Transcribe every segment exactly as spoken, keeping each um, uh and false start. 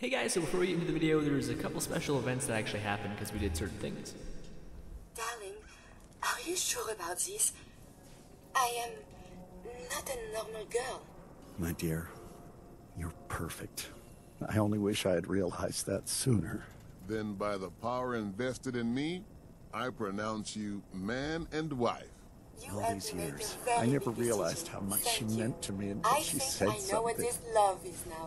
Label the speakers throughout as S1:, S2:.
S1: Hey guys, so before we get into the video, there's a couple special events that actually happened because we did certain things.
S2: Darling, are you sure about this? I am not a normal girl.
S3: My dear, you're perfect. I only wish I had realized that sooner.
S4: Then by the power invested in me, I pronounce you man and wife.
S2: You
S3: All
S2: have
S3: these
S2: made a
S3: years,
S2: very
S3: I never
S2: big
S3: realized
S2: decision.
S3: how much
S2: Thank
S3: she
S2: you.
S3: meant to me until
S2: I
S3: she
S2: think
S3: said
S2: I know
S3: something.
S2: what this love is now.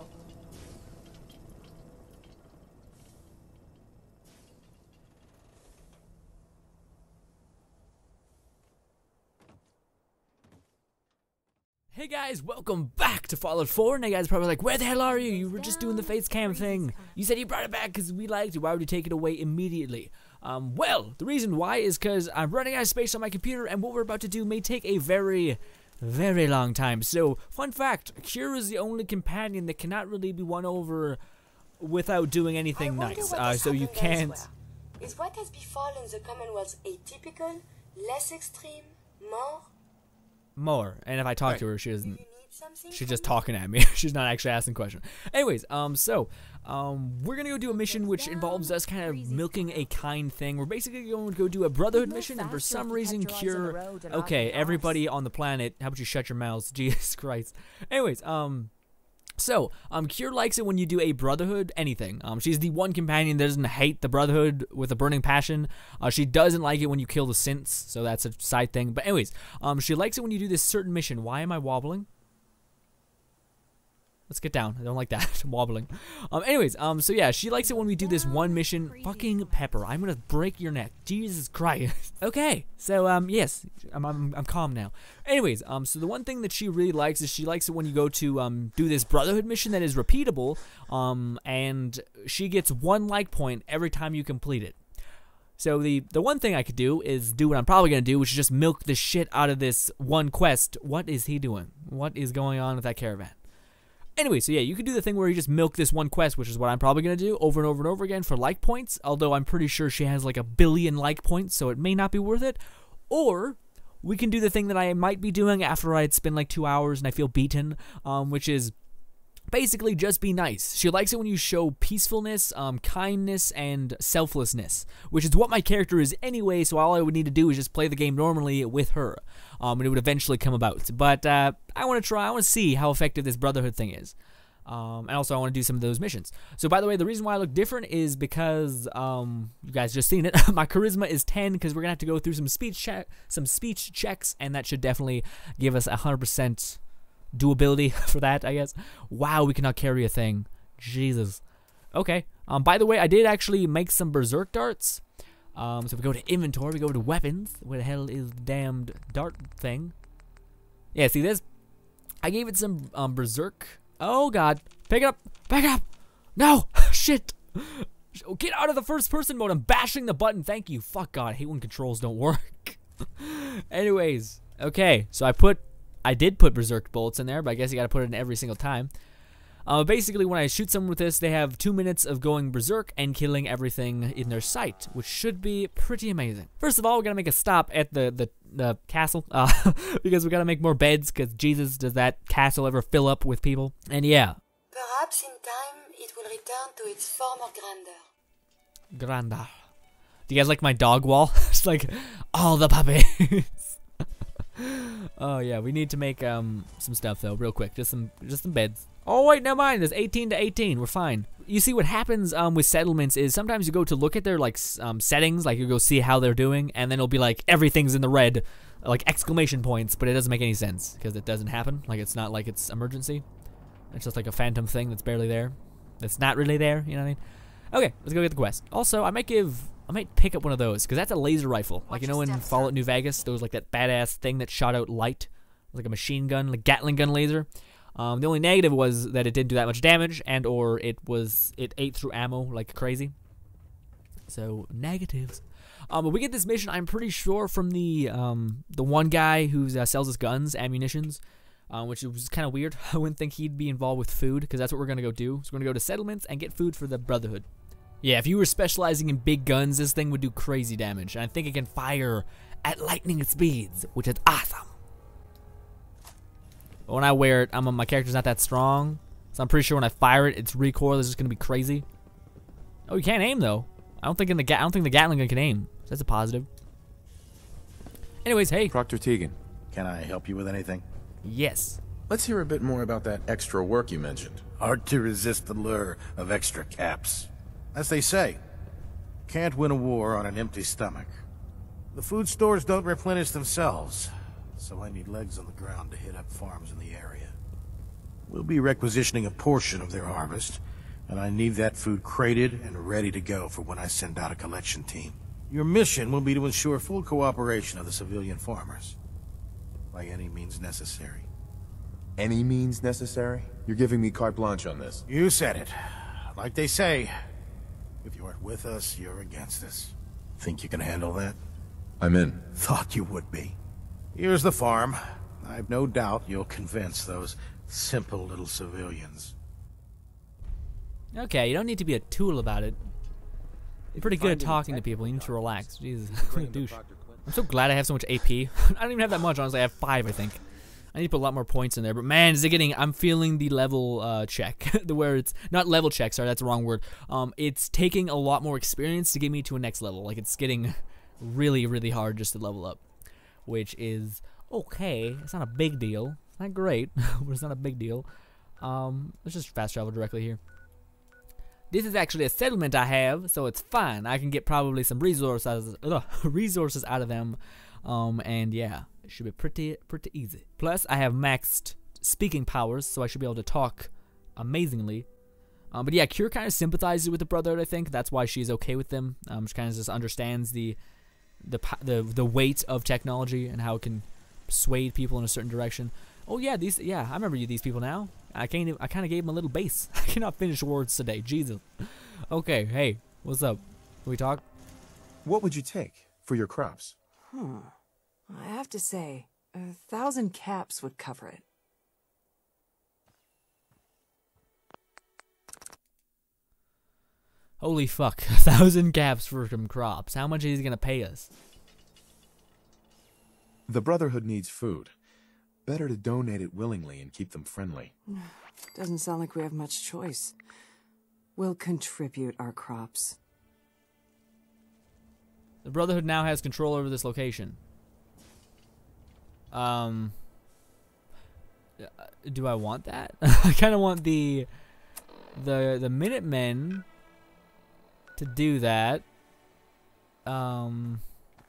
S1: Hey guys, welcome back to Fallout four. And you guys are probably like, where the hell are you? You were just doing the face cam thing. You said you brought it back because we liked it. Why would you take it away immediately? Um, well, the reason why is because I'm running out of space on my computer, and what we're about to do may take a very, very long time. So, fun fact, Cure is the only companion that cannot really be won over without doing anything
S2: I wonder
S1: nice.
S2: what
S1: Uh,
S2: has
S1: so you
S2: happened
S1: can't...
S2: elsewhere. Is what has befallen the Commonwealth atypical, less extreme, more?
S1: More. And if I talk
S4: Right.
S1: to her, she
S2: Do
S1: doesn't...
S2: you need something
S1: She's
S2: from
S1: just
S2: me?
S1: talking at me. She's not actually asking questions. Anyways, um, so, um, we're gonna go do a mission which involves us kind of milking a kind thing. We're basically going to go do a Brotherhood mission, and for some reason, Cure... Okay, everybody on the planet, how about you shut your mouths? Jesus Christ. Anyways, um... So, um, Cure likes it when you do a Brotherhood anything. Um, she's the one companion that doesn't hate the Brotherhood with a burning passion. Uh, she doesn't like it when you kill the synths, so that's a side thing. But anyways, um, she likes it when you do this certain mission. Why am I wobbling? Let's get down. I don't like that. I'm wobbling. Um, anyways, um, so yeah, she likes it when we do this one mission. Fucking Pepper, I'm gonna break your neck. Jesus Christ. Okay, so, um, yes, I'm, I'm, I'm calm now. Anyways, um, so the one thing that she really likes is she likes it when you go to, um, do this Brotherhood mission that is repeatable, um, and she gets one like point every time you complete it. So the, the one thing I could do is do what I'm probably going to do, which is just milk the shit out of this one quest. What is he doing? What is going on with that caravan? Anyway, so yeah, you can do the thing where you just milk this one quest, which is what I'm probably going to do over and over and over again for like points, although I'm pretty sure she has like a billion like points, so it may not be worth it. Or we can do the thing that I might be doing after I'd spend like two hours and I feel beaten, um, which is basically just be nice. She likes it when you show peacefulness, um, kindness, and selflessness, which is what my character is anyway, so all I would need to do is just play the game normally with her, um, and it would eventually come about. But uh, I want to try, I want to see how effective this Brotherhood thing is. Um, and also I want to do some of those missions. So by the way, the reason why I look different is because, um, you guys just seen it, my charisma is ten, because we're going to have to go through some speech check, some speech checks, and that should definitely give us one hundred percent doability for that, I guess. Wow, we cannot carry a thing. Jesus. Okay. Um, by the way, I did actually make some berserk darts. Um, so if we go to inventory, we go to weapons. Where the hell is the damned dart thing? Yeah, see this? I gave it some um, berserk. Oh god. Pick it up. Back up. No. Shit. Get out of the first person mode. I'm bashing the button. Thank you. Fuck god. I hate when controls don't work. Anyways. Okay. So I put I did put berserk bolts in there, but I guess you gotta put it in every single time. Uh, basically, when I shoot someone with this, they have two minutes of going berserk and killing everything in their sight, which should be pretty amazing. First of all, we gotta make a stop at the the, the castle, uh, because we gotta make more beds, because Jesus, does that castle ever fill up with people? And yeah.
S2: Perhaps in time it will return to its former grandeur.
S1: Grandeur. Do you guys like my dog wall? It's like, all the puppies. Oh yeah, we need to make um some stuff though, real quick. Just some just some beds. Oh wait, never mind. There's eighteen to eighteen. We're fine. You see what happens um with settlements is sometimes you go to look at their like um settings, like you go see how they're doing, and then it'll be like everything's in the red, like exclamation points, but it doesn't make any sense because it doesn't happen. Like it's not like it's emergency. It's just like a phantom thing that's barely there. That's not really there. You know what I mean? Okay, let's go get the quest. Also, I might give. I might pick up one of those, because that's a laser rifle. Like, you know in Fallout New Vegas, there was like that badass thing that shot out light. Like a machine gun, like Gatling gun laser. Um, the only negative was that it didn't do that much damage, and or it was, it ate through ammo like crazy. So, negatives. Um, but we get this mission, I'm pretty sure, from the, um, the one guy who uh, sells us guns, ammunitions. Uh, which was kind of weird. I wouldn't think he'd be involved with food, because that's what we're going to go do. So we're going to go to settlements and get food for the Brotherhood. Yeah, if you were specializing in big guns, this thing would do crazy damage. And I think it can fire at lightning speeds, which is awesome. But when I wear it, I'm, my character's not that strong. So I'm pretty sure when I fire it, its recoil is just gonna be crazy. Oh, you can't aim though. I don't think in the ga I don't think the Gatling gun can aim. So that's a positive. Anyways, hey.
S5: Proctor Tegan.
S3: Can I help you with anything?
S1: Yes.
S5: Let's hear a bit more about that extra work you mentioned.
S3: Hard to resist the lure of extra caps. As they say, can't win a war on an empty stomach. The food stores don't replenish themselves, so I need legs on the ground to hit up farms in the area. We'll be requisitioning a portion of their harvest, and I need that food crated and ready to go for when I send out a collection team. Your mission will be to ensure full cooperation of the civilian farmers, by any means necessary.
S5: Any means necessary? You're giving me carte blanche on this.
S3: You said it. Like they say, if you aren't with us, you're against us. Think you can handle that?
S5: I'm in.
S3: Thought you would be. Here's the farm. I've no doubt you'll convince those simple little civilians.
S1: Okay, you don't need to be a tool about it. You're pretty good at talking to people. You need to relax. Jesus, what a douche. I'm so glad I have so much A P. I don't even have that much, honestly. I have five, I think. I need to put a lot more points in there. But man, is it getting... I'm feeling the level uh, check. the where it's... Not level check, sorry, that's the wrong word. Um, it's taking a lot more experience to get me to a next level. Like, it's getting really, really hard just to level up. Which is okay. It's not a big deal. It's not great, but it's not a big deal. Um, let's just fast travel directly here. This is actually a settlement I have, so it's fine. I can get probably some resources, ugh, resources out of them, um, and yeah, it should be pretty, pretty easy. Plus, I have maxed speaking powers, so I should be able to talk amazingly. Um, but yeah, Cure kind of sympathizes with the Brotherhood. I think that's why she's okay with them. Um, she kind of just understands the, the, the, the weight of technology and how it can sway people in a certain direction. Oh yeah, these, yeah, I remember you. These people now. I can't. Even, I kind of gave him a little base. I cannot finish words today. Jesus. Okay. Hey, what's up? Can we talk?
S5: What would you take for your crops?
S6: Hmm. I have to say, a thousand caps would cover it.
S1: Holy fuck! A thousand caps for some crops. How much is he gonna pay us?
S5: The Brotherhood needs food. Better to donate it willingly and keep them friendly.
S6: Doesn't sound like we have much choice. We'll contribute our crops.
S1: The Brotherhood now has control over this location. Um, do I want that? I kind of want the the the Minutemen to do that. Um,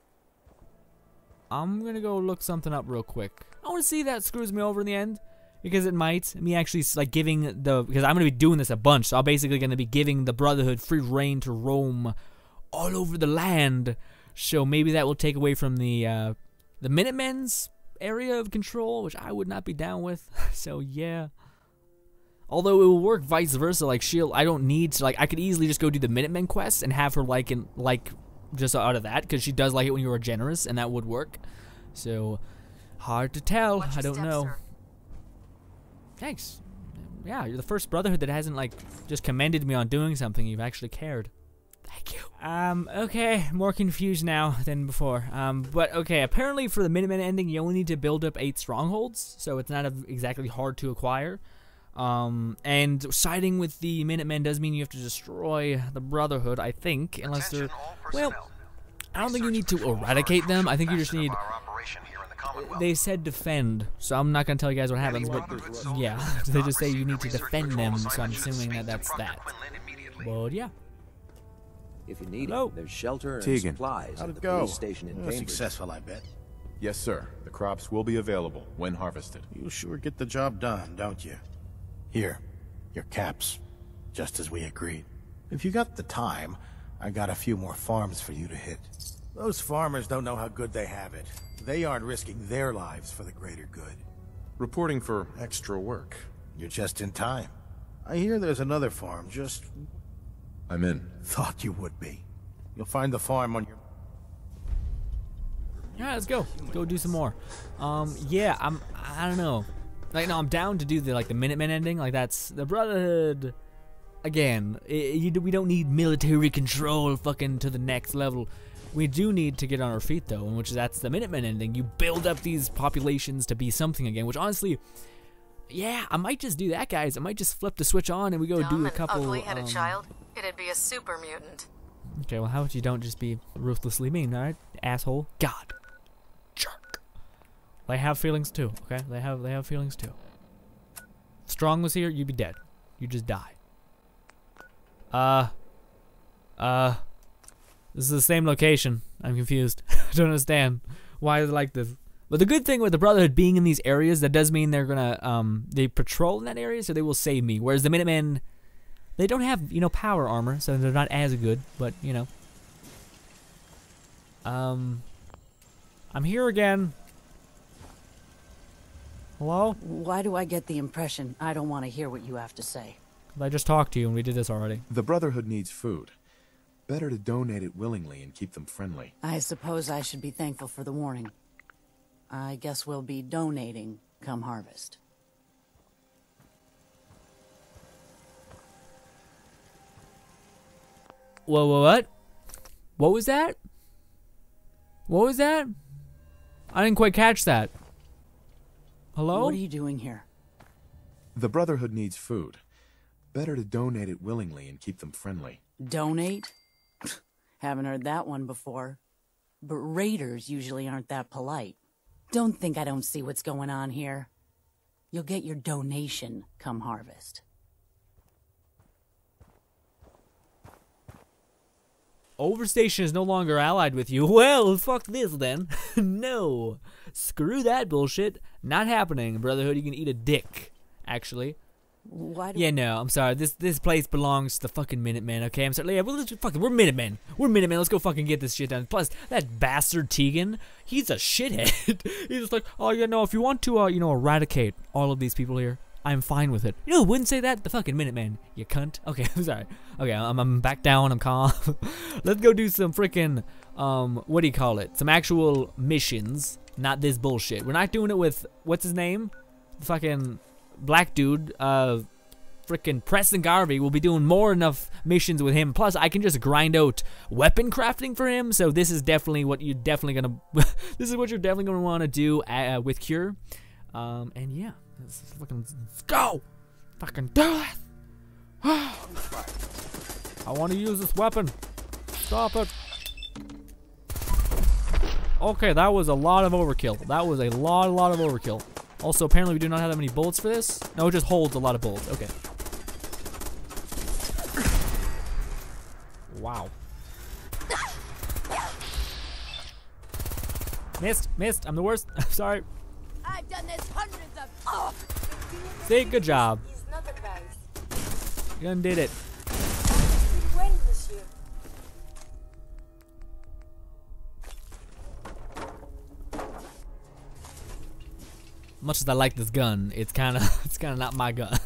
S1: I'm gonna go look something up real quick. I want to see if that screws me over in the end, because it might. Me actually like giving the, because I'm gonna be doing this a bunch, so I'm basically gonna be giving the Brotherhood free reign to roam all over the land. So maybe that will take away from the uh, the Minutemen's area of control, which I would not be down with. So yeah. Although it will work vice versa. Like she'll, I don't need to, like I could easily just go do the Minutemen quest and have her like in like just out of that, because she does like it when you are generous, and that would work. So. Hard to tell. I don't know. Sir. Thanks. Yeah, you're the first Brotherhood that hasn't like just commended me on doing something. You've actually cared. Thank you. Um. Okay. More confused now than before. Um. But okay. Apparently, for the Minutemen ending, you only need to build up eight strongholds, so it's not a, exactly hard to acquire. Um. And siding with the Minutemen does mean you have to destroy the Brotherhood. I think, unless they're well. I don't think you need to eradicate them. I think you just need. They said defend, so I'm not gonna tell you guys what happens, but yeah, they just say you need to defend them, so I'm assuming that that's that. But yeah.
S7: If you need
S1: Hello.
S7: it, there's shelter and
S5: Tegan.
S7: supplies
S3: How'd
S7: at
S3: it
S7: the
S3: go?
S7: police station in
S3: Oh,
S7: Cambridge.
S3: successful, I bet.
S5: Yes, sir. The crops will be available when harvested.
S3: You sure get the job done, don't you? Here, your caps, just as we agreed. If you got the time, I got a few more farms for you to hit. Those farmers don't know how good they have it. They aren't risking their lives for the greater good.
S5: Reporting for extra work.
S3: You're just in time. I hear there's another farm just...
S5: I'm in.
S3: Thought you would be. You'll find the farm on your...
S1: Yeah, let's go. Go do some more. Um, yeah, I'm. I don't know. Like, no, I'm down to do the like the Minutemen ending. Like, that's the Brotherhood. Again, it, you, we don't need military control, fucking to the next level. We do need to get on our feet, though, which that's the Minutemen ending. You build up these populations to be something again, which honestly, Yeah, I might just do that, guys. I might just flip the switch on and we go
S6: Dumb
S1: do a
S6: and
S1: couple.
S6: ugly had
S1: um,
S6: a child, it'd be a super mutant.
S1: Okay, well, how about you don't just be ruthlessly mean, alright? Asshole. God. Jerk. They have feelings too, okay? They have they have feelings too. If Strong was here, you'd be dead. You'd just die. Uh. Uh. This is the same location. I'm confused. I don't understand. Why is it like this? But the good thing with the Brotherhood being in these areas, that does mean they're gonna, um, they patrol in that area, so they will save me. Whereas the Minutemen, they don't have, you know, power armor, so they're not as good, but, you know. Um, I'm here again. Hello?
S8: Why do I get the impression I don't want to hear what you have to say?
S1: I just talked to you and we did this already.
S5: The Brotherhood needs food. Better to donate it willingly and keep them friendly.
S8: I suppose I should be thankful for the warning. I guess we'll be donating come harvest.
S1: Whoa, whoa, what? What was that? What was that? I didn't quite catch that. Hello?
S8: What are you doing here?
S5: The Brotherhood needs food. Better to donate it willingly and keep them friendly.
S8: Donate? Haven't heard that one before. But raiders usually aren't that polite. Don't think I don't see what's going on here. You'll get your donation come harvest.
S1: Overstation is no longer allied with you. Well, fuck this then. No. Screw that bullshit. Not happening. Brotherhood, you can eat a dick. Actually.
S8: Why do
S1: Yeah, no, I'm sorry. This this place belongs to the fucking Minutemen, okay? I'm sorry. Yeah, well, let's fucking, we're Minutemen. We're Minutemen. Let's go fucking get this shit done. Plus, that bastard Tegan, he's a shithead. He's just like, oh, yeah, no, if you want to, uh, you know, eradicate all of these people here, I'm fine with it. You know, wouldn't say that? The fucking Minutemen, you cunt. Okay, I'm sorry. Okay, I'm, I'm back down. I'm calm. Let's go do some freaking, um, what do you call it? Some actual missions, not this bullshit. We're not doing it with, what's his name? The fucking black dude, uh, freaking Preston Garvey. Will be doing more enough missions with him. Plus, I can just grind out weapon crafting for him. So this is definitely what you're definitely gonna. This is what you're definitely gonna want to do uh, with Cure. Um, and yeah, let's fucking let's go, fucking do it. I want to use this weapon. Stop it. Okay, that was a lot of overkill. That was a lot, a lot of overkill. Also, apparently we do not have that many bullets for this. No, it just holds a lot of bullets. Okay. Wow. Missed, missed. I'm the worst. I'm sorry.
S2: I've done this hundreds of. Oh.
S1: See, good job.
S2: He's not a prize.
S1: You done did it.
S2: Well, monsieur.
S1: Much as I like this gun, it's kind of it's kind of not my gun.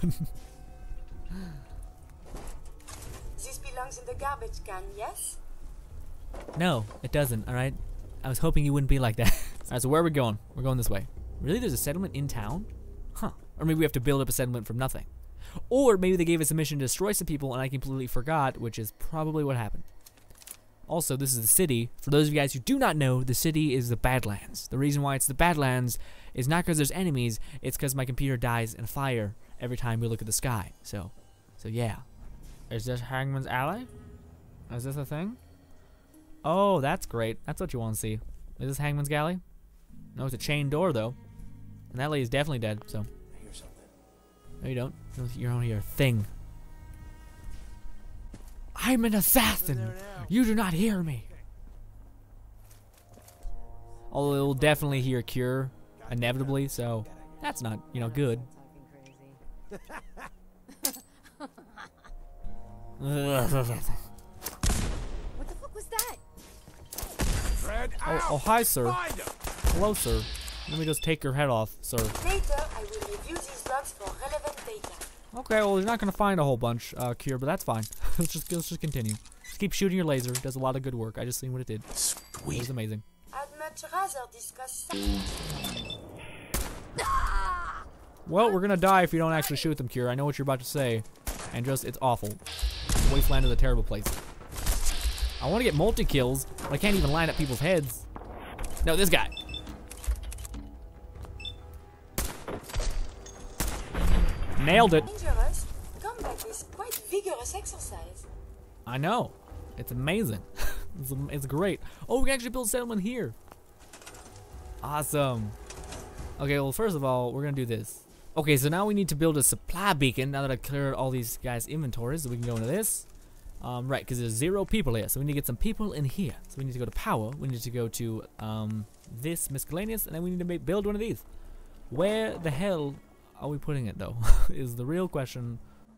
S2: This belongs in the garbage can, yes?
S1: No, it doesn't. All right. I was hoping you wouldn't be like that. All right. So where are we going? We're going this way. Really? There's a settlement in town? Huh. Or maybe we have to build up a settlement from nothing. Or maybe they gave us a mission to destroy some people and I completely forgot, which is probably what happened. Also, this is the city. For those of you guys who do not know, the city is the Badlands. The reason why it's the Badlands is not because there's enemies, it's because my computer dies in a fire every time we look at the sky. So, so yeah. Is this Hangman's Alley? Is this a thing? Oh, that's great. That's what you want to see. Is this Hangman's Galley? No, it's a chain door, though. And that lady's definitely dead, so.
S7: I hear something.
S1: No, you don't. You don't hear a thing. I'm an assassin. You do not hear me. Although it will definitely hear Cure, inevitably, so that's not, you know, good.
S2: What the fuck was that?
S1: Oh, oh, hi, sir. Hello, sir. Let me just take your head off, sir.
S2: Later, I will review these logs for relevant data.
S1: Okay, well, you're not gonna find a whole bunch, uh, Cure, but that's fine. let's just let's just continue. Just keep shooting your laser. It does a lot of good work. I just seen what it did. Sweet. It was amazing.
S2: I'd much rather discuss.
S1: Well, we're gonna die if you don't actually shoot them, Cure. I know what you're about to say, and just it's awful. Wasteland is a terrible place. I want to get multi kills, but I can't even line up people's heads. No, this guy. Nailed it.
S2: Dangerous. Combat is quite vigorous exercise.
S1: I know. It's amazing. it's, it's great. Oh, we can actually build a settlement here. Awesome. Okay, well, first of all, we're gonna do this. Okay, so now we need to build a supply beacon. Now that I've cleared all these guys' inventories, so we can go into this. Um, right, because there's zero people here, so we need to get some people in here. So we need to go to power. We need to go to um, this miscellaneous, and then we need to make, build one of these. Where the hell are we putting it, though? Is the real question.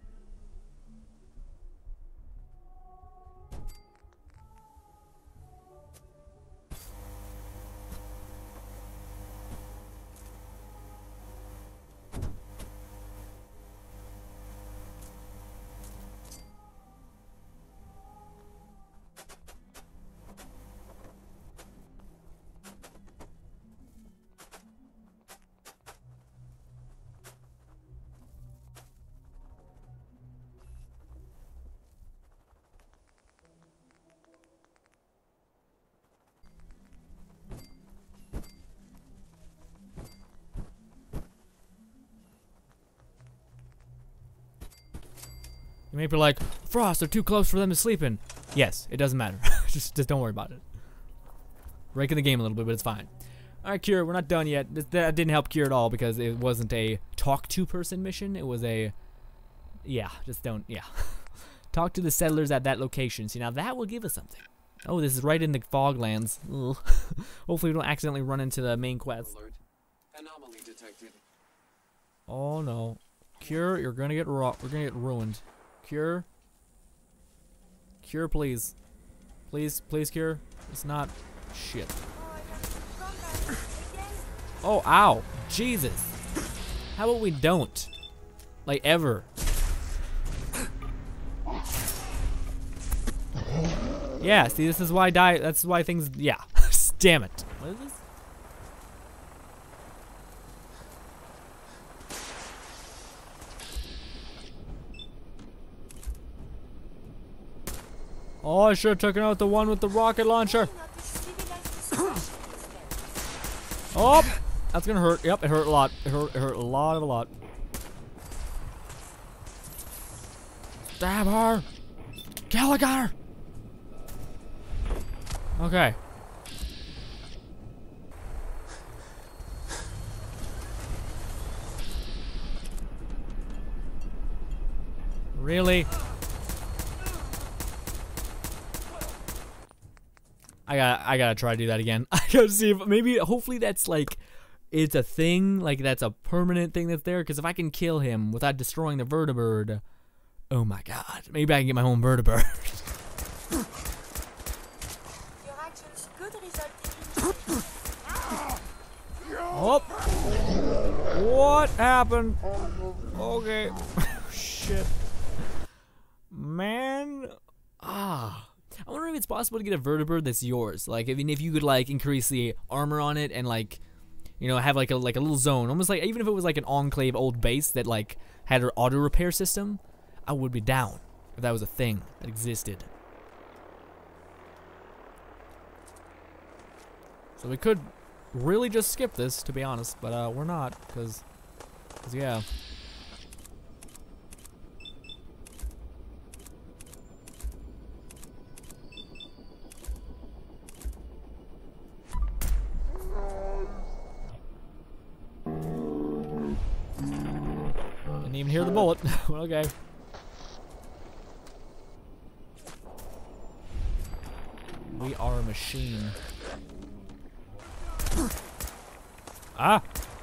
S1: You may be like, Frost, they're too close for them to sleep in. Yes, it doesn't matter. just, just don't worry about it. Breaking the game a little bit, but it's fine. Alright, Cure, we're not done yet. This, that didn't help Cure at all because it wasn't a talk-to-person mission. It was a... Yeah, just don't... Yeah. Talk to the settlers at that location. See, now that will give us something. Oh, this is right in the Foglands. Ugh. Hopefully we don't accidentally run into the main quest.
S9: Alert. Anomaly detected.
S1: Oh, no. Cure, you're gonna get ru- we're gonna get ruined. Cure. Cure, please. Please, please, Cure. It's not shit. Oh, ow. Jesus. How about we don't? Like, ever. Yeah, see, this is why I die. That's why things. Yeah. Damn it. What is this? Oh, I should have taken out the one with the rocket launcher. Oh, that's gonna hurt. Yep, it hurt a lot. It hurt, it hurt a lot of a lot. Stab her! Gallagher! Okay. Really? I gotta, I gotta try to do that again. I gotta see if maybe, hopefully that's like, it's a thing, like that's a permanent thing that's there. Because if I can kill him without destroying the vertibird, oh my god, maybe I can get my own vertibird.
S2: Your actions could result in...
S1: Oh, what happened? Okay, shit, man. Ah. I wonder if it's possible to get a vertibird that's yours. Like, I mean, if you could like increase the armor on it and like, you know, have like a like a little zone, almost like even if it was like an enclave old base that like had an auto repair system, I would be down if that was a thing that existed. So we could really just skip this, to be honest, but uh, we're not, cause, cause yeah. Didn't even hear the bullet. Okay. We are a machine. Ah!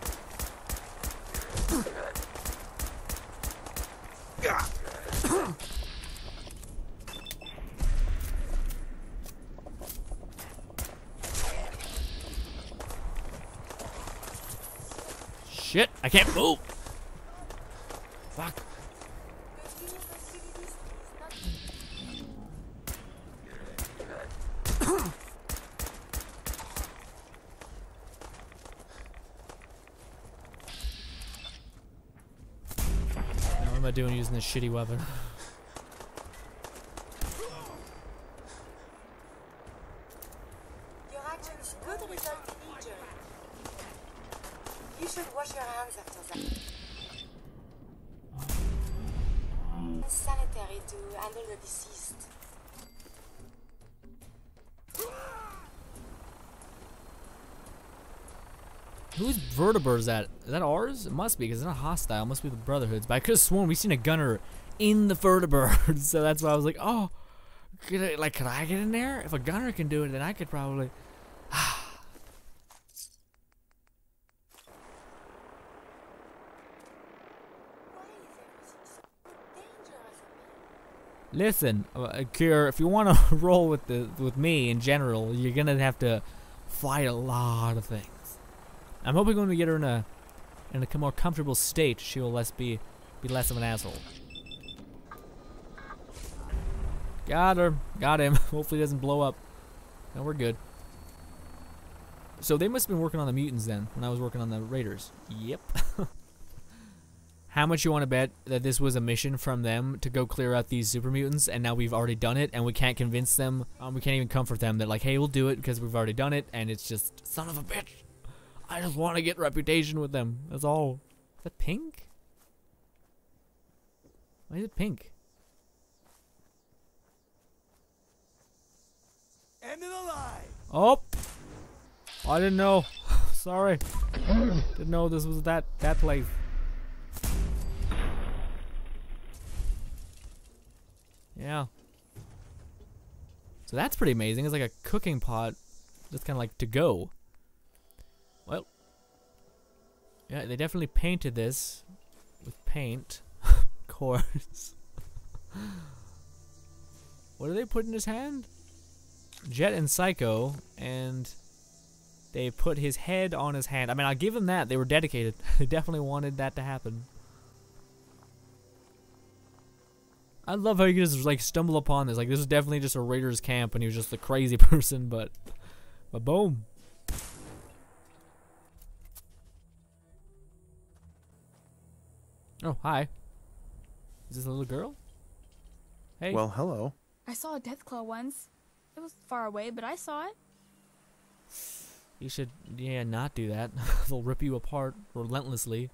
S1: Shit! I can't move! Fuck. Now what am I doing using this shitty weapon?
S2: Your actions could result in injury. You should wash your hands after that. unsanitary to handle the deceased.
S1: Whose vertebra is that? Is that ours? It must be, because it's not hostile. It must be the Brotherhood's. But I could have sworn we seen a gunner in the vertebra. So that's why I was like, oh, could I, like, could I get in there? If a gunner can do it, then I could probably. Listen, uh, Kier, if you want to roll with the with me in general, you're gonna have to fight a lot of things. I'm hoping when we get her in a in a more comfortable state, she will less be be less of an asshole. Got her, got him. Hopefully, he doesn't blow up. No, we're good. So they must have been working on the mutants then, when I was working on the raiders. Yep. How much you want to bet that this was a mission from them to go clear out these super mutants, and now we've already done it, and we can't convince them, um, we can't even comfort them that like, hey, we'll do it because we've already done it, and it's just, son of a bitch. I just want to get reputation with them. That's all. Is that pink? Why is it pink?
S10: End of the line.
S1: Oh, I didn't know. Sorry, didn't know this was that that place. Yeah. So that's pretty amazing. It's like a cooking pot, just kind of like to go. Well, yeah, they definitely painted this with paint, of course. What did they put in his hand? Jet and Psycho, and they put his head on his hand. I mean, I'll give them that. They were dedicated. They definitely wanted that to happen. I love how you can just like stumble upon this. Like, this is definitely just a Raiders camp, and he was just a crazy person, but, but boom. Oh, hi. Is this a little girl? Hey.
S5: Well, hello.
S11: I saw a Deathclaw once. It was far away, but I saw it.
S1: You should, yeah, not do that. They'll rip you apart relentlessly.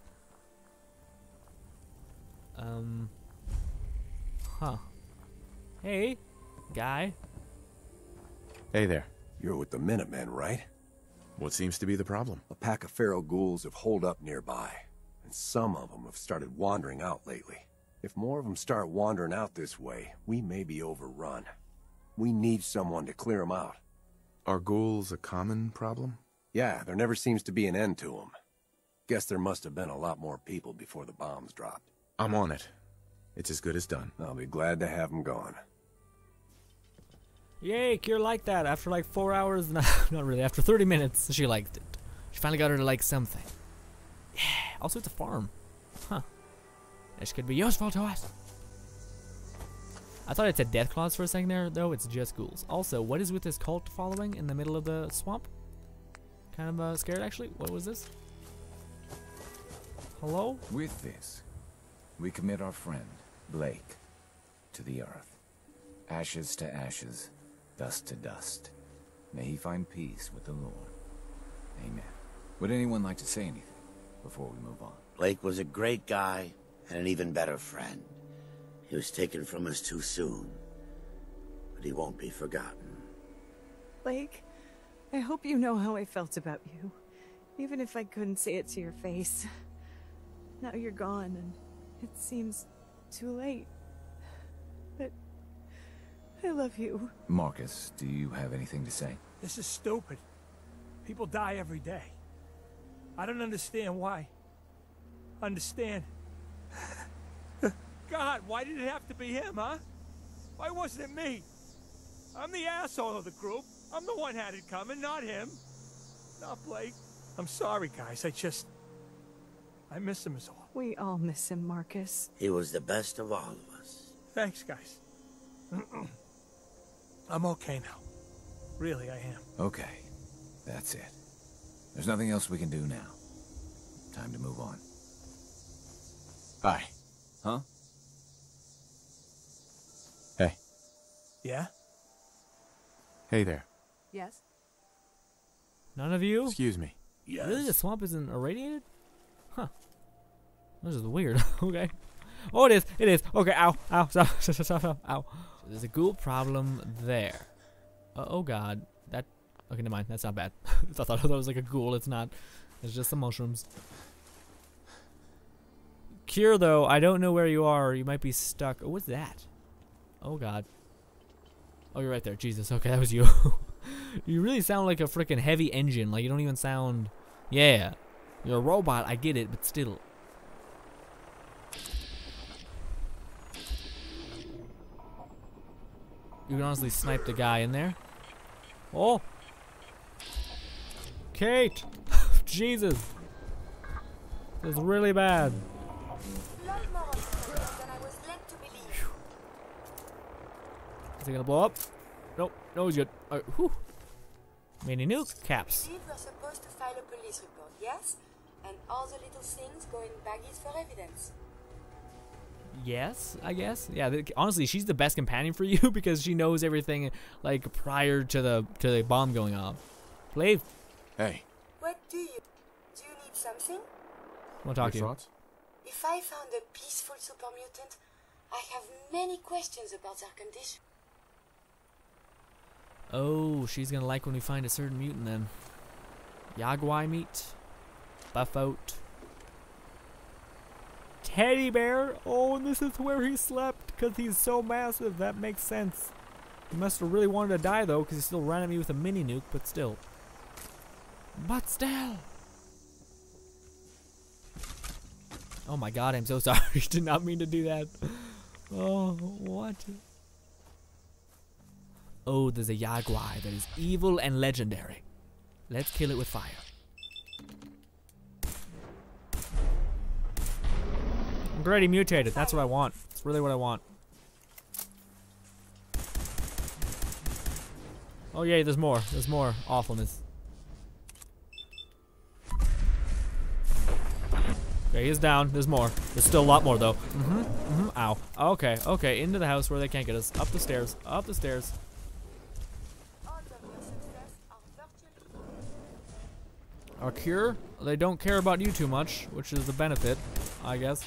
S1: Um. Huh. Hey, guy.
S5: Hey there.
S10: You're with the Minutemen, right?
S5: What seems to be the problem?
S10: A pack of feral ghouls have holed up nearby, and some of them have started wandering out lately. If more of them start wandering out this way, we may be overrun. We need someone to clear them out.
S5: Are ghouls a common problem?
S10: Yeah, there never seems to be an end to them. Guess there must have been a lot more people before the bombs dropped.
S5: I'm on it. It's as good as done.
S10: I'll be glad to have them gone.
S1: Yay, Kier liked that. After like four hours, no, not really, after thirty minutes, she liked it. She finally got her to like something. Yeah, also it's a farm. Huh. This could be useful to us. I thought it said Deathclaws for a second there, though. It's just ghouls. Also, what is with this cult following in the middle of the swamp? Kind of uh, scared, actually. What was this? Hello?
S12: With this, we commit our friend, Blake, to the earth. Ashes to ashes, dust to dust. May he find peace with the Lord. Amen. Would anyone like to say anything before we move on?
S13: Blake was a great guy and an even better friend. He was taken from us too soon, but he won't be forgotten.
S6: Blake, I hope you know how I felt about you, even if I couldn't say it to your face. Now you're gone, and it seems too late. But I love you.
S12: Marcus, do you have anything to say?
S14: This is stupid. People die every day. I don't understand why. Understand? God, why did it have to be him, huh? Why wasn't it me? I'm the asshole of the group. I'm the one who had it coming, not him. Not Blake. I'm sorry, guys. I just... I miss him is all.
S6: We all miss him, Marcus.
S13: He was the best of all of us.
S14: Thanks, guys. I'm okay now. Really, I am.
S12: Okay. That's it. There's nothing else we can do now. Time to move on.
S5: Hi.
S12: Huh?
S5: Hey.
S14: Yeah?
S5: Hey there.
S6: Yes?
S1: None of you?
S5: Excuse me.
S14: Yes.
S1: Really? The swamp isn't irradiated? Huh. This is weird. Okay. Oh, it is. It is. Okay, ow. Ow. Stop. Stop, stop, stop. Ow. So there's a ghoul problem there. Uh, oh, God. That... Okay, never mind. That's not bad. I thought that was like a ghoul. It's not. It's just some mushrooms. Cure, though, I don't know where you are. You might be stuck. Oh, what's that? Oh, God. Oh, you're right there. Jesus. Okay, that was you. You really sound like a freaking heavy engine. Like, you don't even sound... Yeah. You're a robot. I get it, but still. You can honestly snipe the guy in there. Oh! Kate! Jesus! This is really bad. Is he gonna blow up? Nope. No, he's good. Alright, whew. Mini nuke caps.
S2: I believe we're supposed to file a police report, yes? And all the little things go in baggies for evidence.
S1: Yes, I guess. Yeah, the, honestly, she's the best companion for you because she knows everything like prior to the to the bomb going off. Leave.
S5: Hey.
S2: What do you do? You need something?
S1: I want to talk to you.
S5: Thoughts?
S2: If I found a peaceful super mutant, I have many questions about their condition.
S1: Oh, she's gonna like when we find a certain mutant then. Yagwai meat. Buffout. Teddy bear? Oh, and this is where he slept because he's so massive. That makes sense. He must have really wanted to die though because he still ran at me with a mini nuke, but still. But still. Oh my god, I'm so sorry. Did not mean to do that. Oh, what? Oh, there's a Yagwai that is evil and legendary. Let's kill it with fire. I'm already mutated. That's what I want. That's really what I want. Oh yay, there's more. There's more awfulness. Okay, he's down. There's more. There's still a lot more though. Mm-hmm. Mm-hmm. Ow. Okay. Okay. Into the house where they can't get us. Up the stairs. Up the stairs. Our cure? They don't care about you too much, which is the benefit, I guess.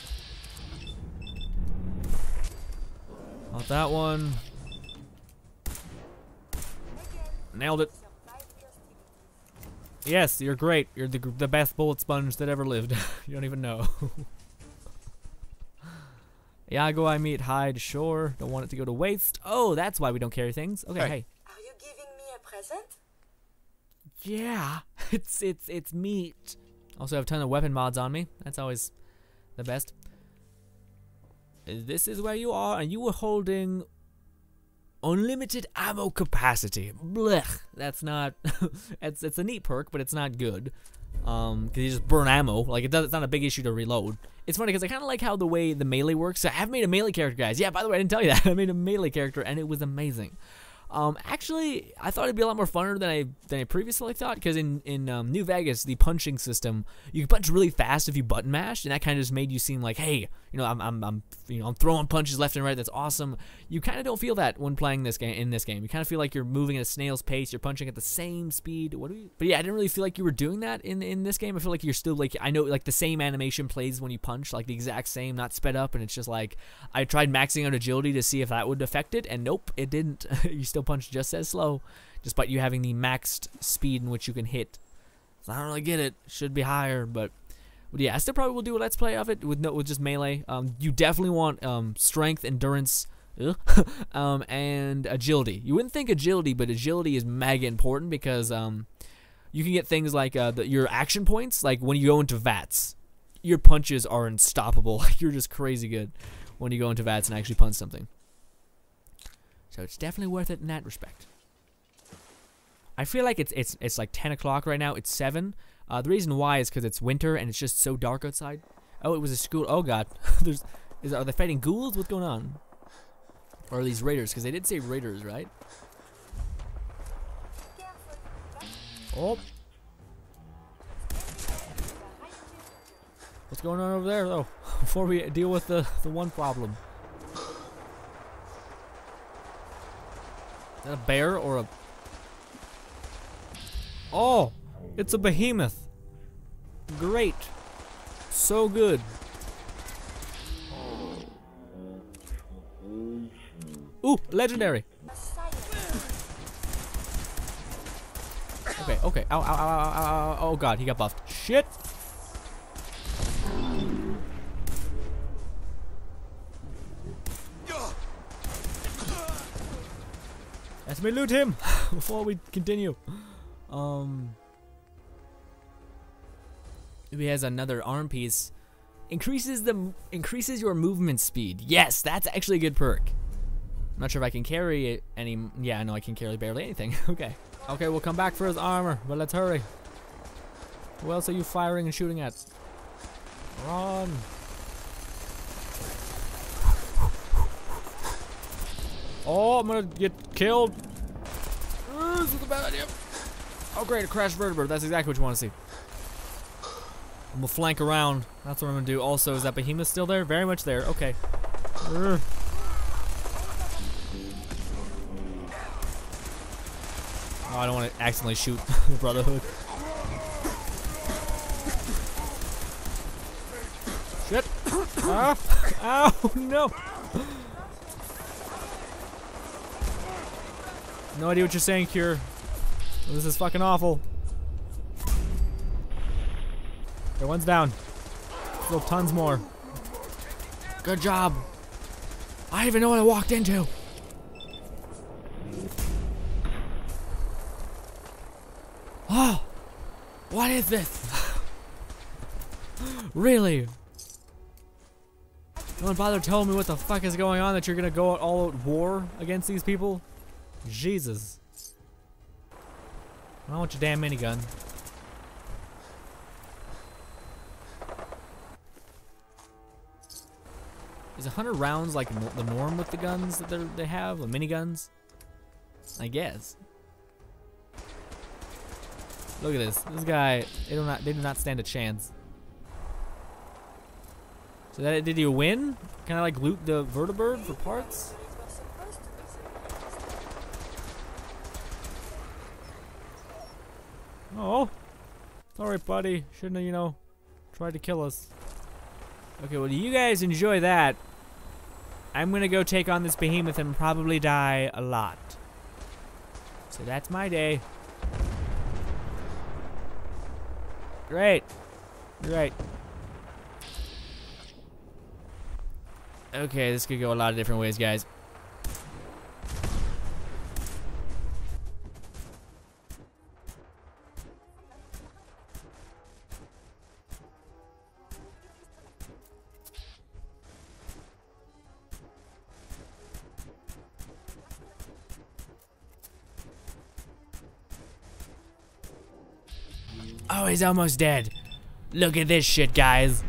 S1: Not that one. Nailed it. Yes, you're great. You're the, the best bullet sponge that ever lived. You don't even know. Yagwai meat, hide, sure. Don't want it to go to waste. Oh, that's why we don't carry things. Okay, hey. hey.
S2: Are you giving me a present?
S1: Yeah, it's it's it's meat. Also have a ton of weapon mods on me. That's always the best. This is where you are, and you were holding unlimited ammo capacity. Blech. That's not. it's it's a neat perk, but it's not good. Um, because you just burn ammo. Like it does. It's not a big issue to reload. It's funny because I kind of like how the way the melee works. I have made a melee character, guys. Yeah. By the way, I didn't tell you that. I made a melee character, and it was amazing. Um, actually, I thought it'd be a lot more funner than I than I previously thought, because in in um, New Vegas, the punching system, you can punch really fast if you button mash, and that kind of just made you seem like, hey, you know, I'm I'm I'm you know I'm throwing punches left and right. That's awesome. You kind of don't feel that when playing this game. In this game, you kind of feel like you're moving at a snail's pace. You're punching at the same speed. What do we? But yeah, I didn't really feel like you were doing that in in this game. I feel like you're still like I know like the same animation plays when you punch, like the exact same, not sped up, and it's just like I tried maxing out agility to see if that would affect it, and nope, it didn't. You still punch just as slow, despite you having the maxed speed in which you can hit. So I don't really get it. Should be higher, but, but yeah, I still probably will do a let's play of it with no with just melee. Um, you definitely want um strength, endurance, um, and agility. You wouldn't think agility, but agility is mega important because um, you can get things like uh the, your action points. Like when you go into VATS, your punches are unstoppable. Like you're just crazy good when you go into VATS and actually punch something. So it's definitely worth it in that respect. I feel like it's it's it's like ten o'clock right now. It's seven. Uh, the reason why is because it's winter and it's just so dark outside. Oh, it was a school. Oh god, there's is are they fighting ghouls? What's going on? Or are these raiders? Because they did say raiders, right? Oh. What's going on over there though? Before we deal with the the one problem. Is that a bear or a... Oh! It's a behemoth. Great. So good. Ooh, legendary. Okay, okay. Ow, ow, ow, ow, ow, ow. Oh god, he got buffed. Shit. Let me loot him before we continue. Um, he has another arm piece. Increases the increases your movement speed. Yes, that's actually a good perk. I'm not sure if I can carry it any. Yeah, I know I can carry barely anything. Okay. Okay, we'll come back for his armor, but let's hurry. Who else are you firing and shooting at? Run. Oh, I'm gonna get killed. Uh, this is a bad idea. Oh great, a crashed vertebrate. That's exactly what you want to see. I'm gonna flank around. That's what I'm gonna do. Also, is that behemoth still there? Very much there. Okay. Uh. Oh, I don't want to accidentally shoot the Brotherhood. Shit. Ah. Ow, no. No idea what you're saying, Cure. This is fucking awful. Okay, one's down. Still tons more. Good job. I even know what I walked into. Oh, what is this? Really? No one bothered telling me what the fuck is going on, that you're gonna go all out war against these people? Jesus. I don't want your damn minigun. Is a hundred rounds like the norm with the guns that they have, the miniguns? I guess. Look at this. This guy, they do not, they do not stand a chance. So that did you win? Can I like loot the vertibird for parts? Oh, sorry, buddy. Shouldn't have, you know, tried to kill us. Okay, well, do you guys enjoy that? I'm gonna go take on this behemoth and probably die a lot. So that's my day. Great. Great. Okay, this could go a lot of different ways, guys. Oh, he's almost dead. Look at this shit, guys.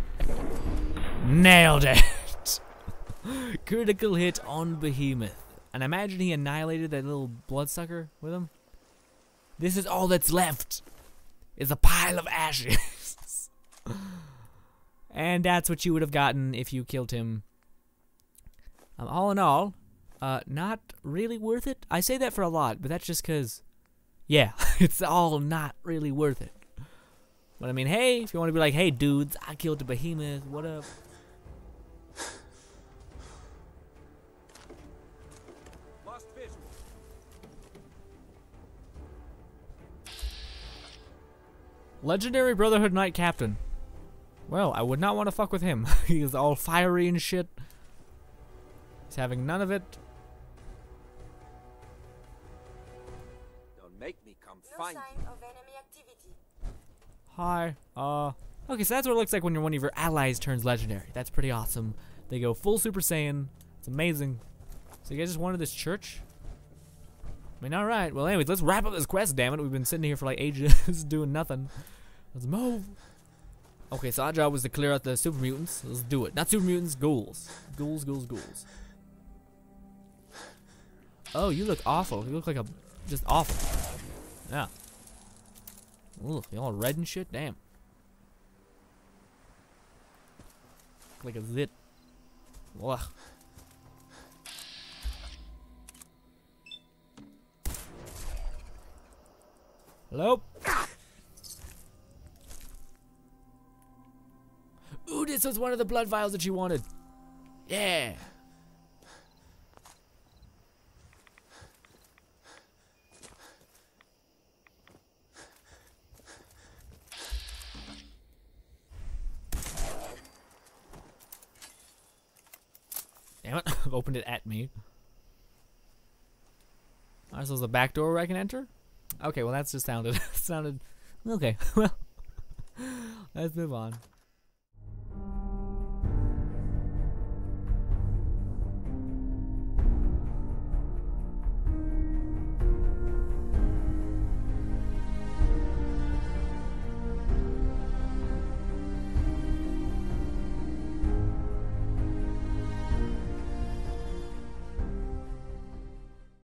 S1: Nailed it. Critical hit on Behemoth. And imagine he annihilated that little bloodsucker with him. This is all that's left. Is a pile of ashes. And that's what you would have gotten if you killed him. Um, all in all, uh, not really worth it. I say that for a lot, but that's just because, yeah, it's all not really worth it. But I mean, hey, if you want to be like, hey, dudes, I killed the Behemoth, what up?
S14: Lost visual.
S1: Legendary Brotherhood Knight Captain. Well, I would not want to fuck with him. He is all fiery and shit. He's having none of it.
S7: Don't make me come
S2: No
S7: find
S2: sign
S7: you.
S2: of enemy activity.
S1: Hi. Uh, okay, so that's what it looks like when you're one of your allies turns legendary. That's pretty awesome. They go full Super Saiyan. It's amazing. So you guys just wanted this church? I mean, alright. Well, anyways, let's wrap up this quest, damn it. We've been sitting here for like ages doing nothing. Let's move. Okay, so our job was to clear out the super mutants. Let's do it. Not super mutants, ghouls. Ghouls, ghouls, ghouls. Oh, you look awful. You look like a... just awful. Yeah. Ugh, you all red and shit? Damn. Like a zit. Ugh. Hello? Ooh, this was one of the blood vials that you wanted. Yeah. damn it. Opened it at me. Alright, so there's a back door where I can enter? Okay, well that's just sounded sounded okay. Well, let's move on.